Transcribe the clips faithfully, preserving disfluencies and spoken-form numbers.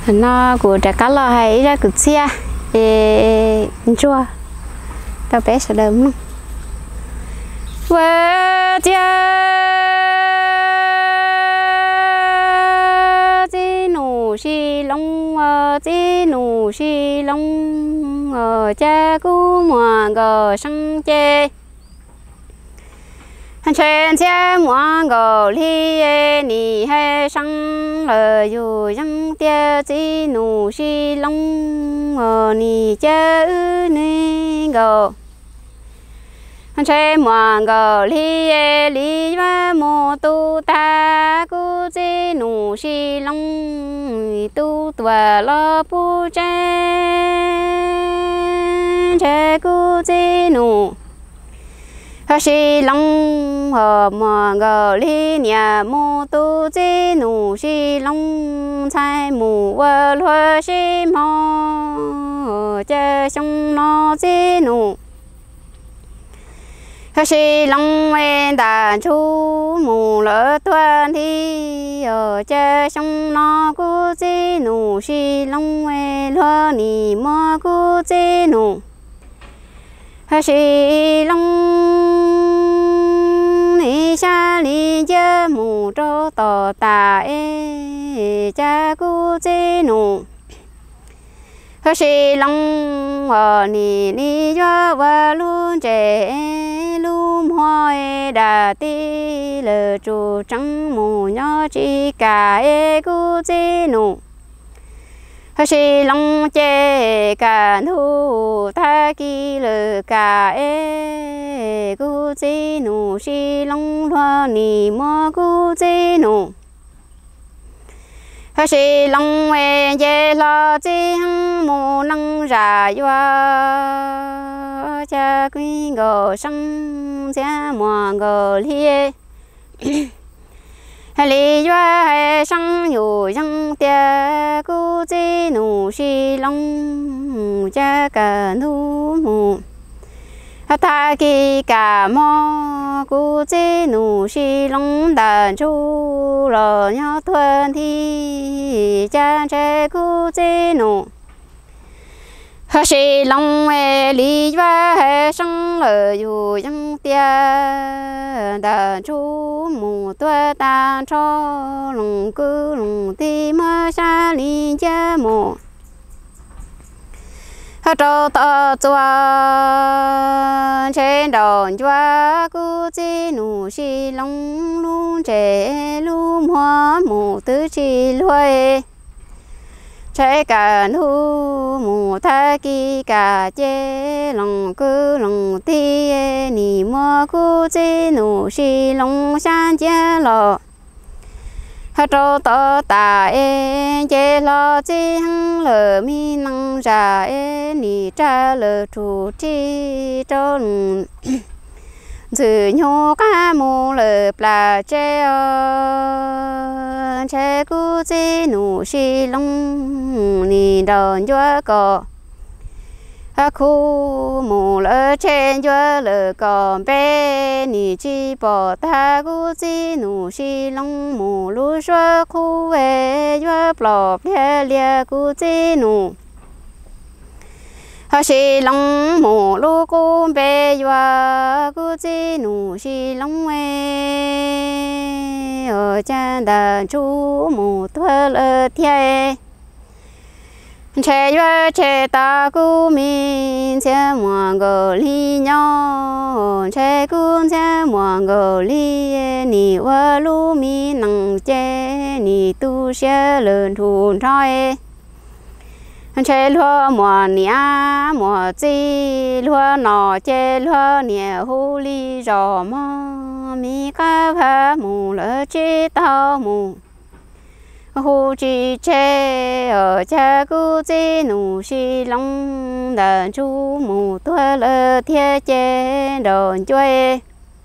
nó của trẻ cá lo hay ra cực xe ê chua tao bé sẽ đớm vợ cha chi nụ xì lông chi nụ xì lông ở cha cú mà gờ sang chê trên cha mua gò li nì hay sang lời dù răng tia chi nụ xì lông ở nì cha ư nì gò trên mua gò li li và mô tu ta cú chi nụ xì lông tu tua lo pu cha cha cú chi nụ xì lông hờ mò gờ li nhà mô tu chi nụ xì lông chai mù vơ lúa xì mò chê sông nó chi nụ xì lông em đàn chú mù lỡ tuan thi ở chê sông nó cu chi nụ xì lông em lúa nì mò cu chi nụ xì lông nì xa lì chơ mù trô tò tà ê cha cu chi nụ xì lông ở nì nì cho và luôn trẻ lùm hoa đà ti lờ trù trắng mù nhỏ chi cả ê cu chi nụ xì lông chê cả thu tha kỳ lờ cả ê cu chi nụ xì lông loa nì mò cu chi nụ xì lông ê dê lo chi hăng mù năng ra yoa cha quy gò sang cha mò gò lia lý doa hay sangอยู่ยังเตียกูจีหนูชีลงจะกะหนูหมูทากีกะมอกูจีหนูชีลงดันชูรอยอทวนที่จะเจกูจีหนูxì lông lý và hệ sang lờ dù dân tia đà chú mù tua ta cho lồng cứ lồng ti mơ xa lý cha mù cho tờ chua trên đòn chua cu chi nụ xì lông luôn trẻ luôn hoa mù tứ chi luôi trái cả nu mù tha kỳ cả chê lòng cứ lòng ti nì mò cu chi nụ xì lòng san chê lò hát trâu tơ tà ê chê lo chi hăng lờ mi năng ra ê nì cha lờ chủ chi trâu dự nhô cá mù lờ plà chê ơ chê cu chi nụ xì lông nì đòn doa cò khu mù lỡ trên doa lờ cò bê nì chi bỏ ta cu chi nụ xì lông mù lú doa khu về doa plò bia lia cu chi nụ xì lông mù lú cu bê doa cu chi nụ xì lông ê ở cha đà chú mù thơ lơ thiê chê doa chê ta cu min chê mùa gờ li nhỏ chê cu chê mùa gờ li nì ua lu mi năng chê nì tu xê lợn thùn trói chê lúa mùa nia mùa chi lúa nọ chê lúa nia hu li rò mò mi cá phá mù lỡ chi tao mù hu chi chê ở cha cu chi nụ xì lông đàn chú mù tua lỡ thiê chê đồn chuê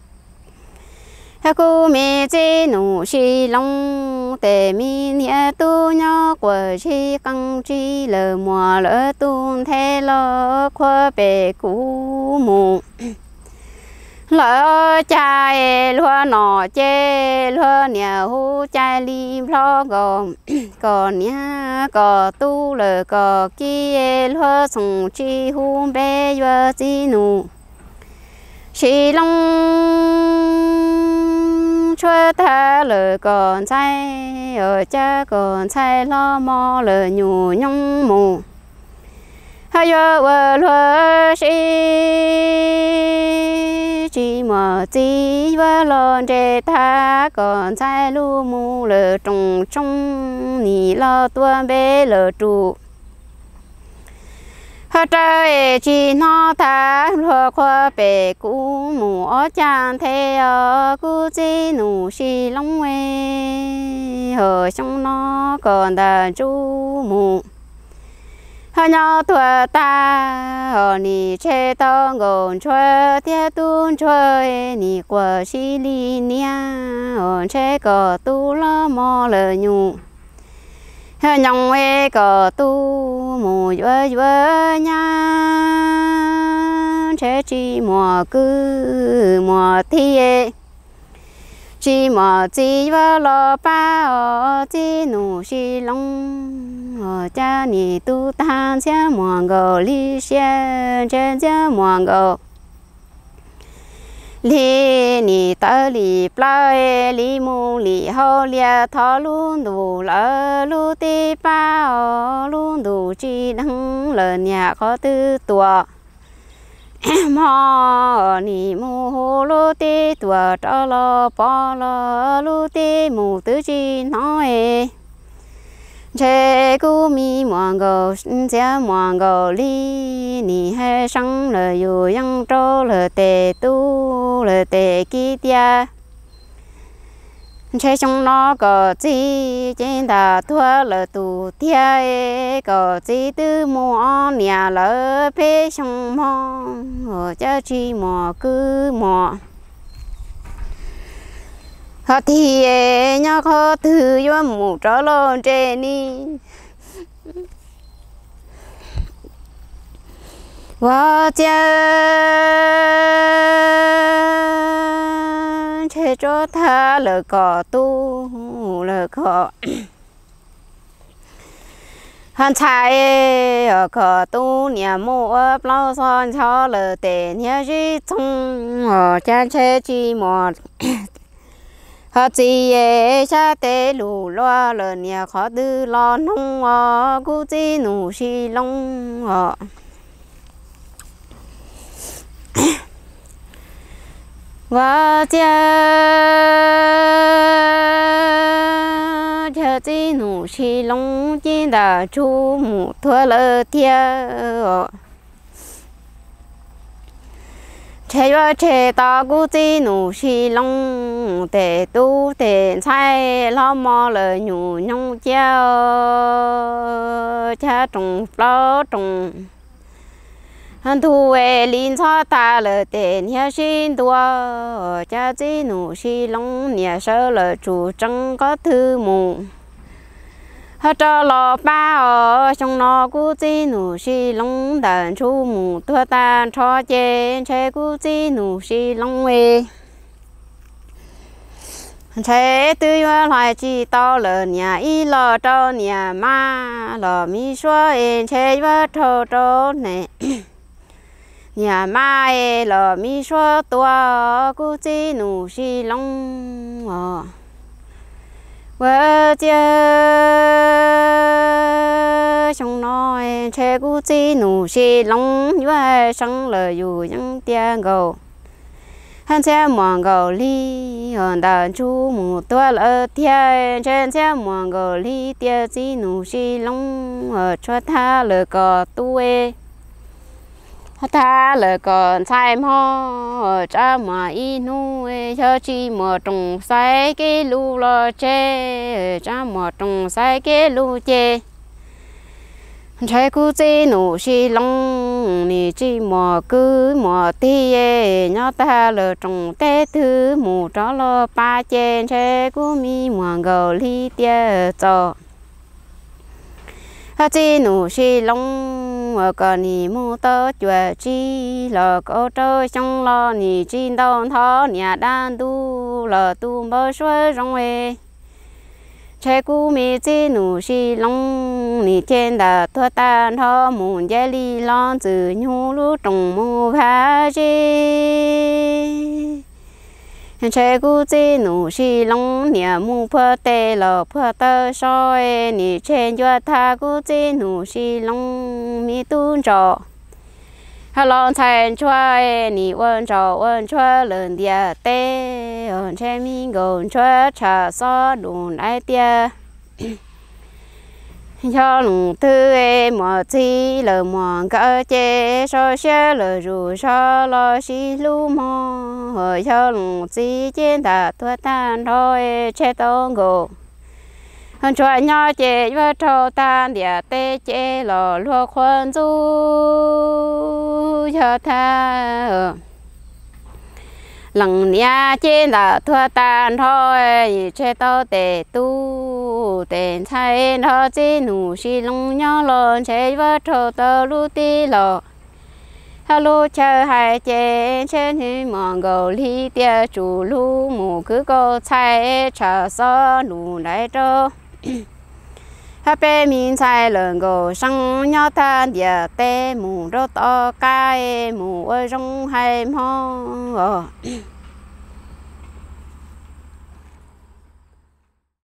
cu mi chi nụ xì lông tề mi nia tu nhỏ của chi căng chi lờ mùa lỡ tu thế lo khoa bể cú mù lỡ chai lúa nọ chê lúa nhà hú chai lim lo gồm còn nhá có tu lỡ có kia lúa sùng chi hú bé vừa chi nụ chỉ long chúa ta lỡ còn sai ở cha còn sai lo mò lỡ nhủ nhung mù hay vợ lúa chỉ chỉ mà chỉ vợ lon để ta còn sai lu mù lỡ trồng trong nỉ lo tuôn bé lỡ trụ hơ trời chỉ nó ta lúa khoa bể cũ mù ở chan thế ở cũ chỉ nụ xì long quê ở trong nó còn đàn chú mù hơ nhau tuổi ta ở nỉ che to gòn chơi thiết tuôn chơi nỉ quả xì li nia ở che cỏ tu lo mò lờ nhủ hơ nhong quê cỏ tu mù vơ vơ nha che chi mùa cứ mùa thi chi mùa chi vơ lo ba ở chi nụ xì long ở cha nỉ tu tan cha mùa gầu li xe trên cha mùa gầu li nỉ tơ li plai li mu li hô lia thọ luôn đủ lỡ lu ti ba ở luôn đủ chi đăng lờ nhà khó tư tua mò nỉ mu hô lu ti tua cho lo po lo lu ti mu tư chi nói chế cú mi mòn gầu chế mòn gầu li nỉ hay sang lời dù yang trâu lời tề tu lời tề kia tia chế trong nó có chi trên đà thua lời tu tia có chi tư mua nhà lỡ phê trong mò ở cha chi mò cứ mò họ thì nhớ khó thứ vô mù trở lon trên đi và cha chế cho ta lỡ cỏ tu lỡ cỏ hắn chạy ở cỏ tu nhà mua ấp lâu son cho lỡ tệ nhà gì trong ở cha chế chi một họ chỉ cha tế lù loa lờ nhà khó tư lo nông ở cú chỉ nụ xì long ở và cha cha chỉ nụ xì long chỉ đã chú mù thua lờ tia chế vợ chế ta cú chỉ nụ xì long để tu để sai lo mò lời nhủ nhung cha cha trồng lo trồng hắn thu về linh cho ta lời để nhà xin tua cha chỉ nụ xì long nhà sơ lời chủ trăng có thư mù hết cho lo ba ở trong nó cú chỉ nụ xì long đàn chú mù tua ta cho chế chế cú chỉ nụ xì long về chế tư lại chỉ tao lờ nhà y lo cho nhà ma lo mi xóa chế vợ thâu cho này nhà ma lo mi xóa tua cú chỉ nụ xì long ờ vợ cha trong nó chế cú chỉ nụ xì long vợ sang lời dù những tiếng gầu hắn sẽ mòn gầu li hòn đàn chú mù tua lỡ tia trên sẽ mòn gầu li tia chỉ nụ xì long ở cho tha lỡ cò tuê tha lỡ còn sai mò ở cha mà y nuôi cho chi mà trồng sai cái lu lo chê cha mà trồng sai cái lu chê trái cú chỉ nụ xì long nì chỉ mò cứ mò ti nhớ ta lỡ trồng té thứ mù cho lo ba chén trái cú mi mò gầu li tia cho chỉ nụ xì long ở còn nì mu tơ chùa chi lờ có trơ trong lo nì chi đông thọ nhà đan tu lờ tu bơ xuôi rong về che cú mi chi nụ xi long nì trên đà thua tan thọ mùn dễ li lon từ nhu lu trồng mu phá chi che cú chi nụ xi long nhà mu phơ tê lờ phơ tơ soi nì trên chua tha cú chi nụ xi long mi tu trọ lon thành chua nì ơn trọ ơn chua lần địa tê ơn che mi gồn chua trà so đùn ai tia cho lùng tư em mà chi lờ mòn cỡ chế so xe lờ rù so lo xí lu mò hồi cho lùng chi trên ta tua tan thôi che tông gồ hơn cho nhỏ chế và trâu tan địa tê chế lò lúa khuôn du cho tha lần nhà trên là thua tan thôi che tao tề tu tề thay nó chỉ nụ xì lông nhỏ lon che vợ trâu tao lu ti lò hello chờ hai chế trên thì mòn gầu li tia chủ lu mù cứ có chạy chờ gió nụ đại trâu happy min sai lần gầu sang nhỏ tan địa tê mù rô to cay mù ở trong hai mò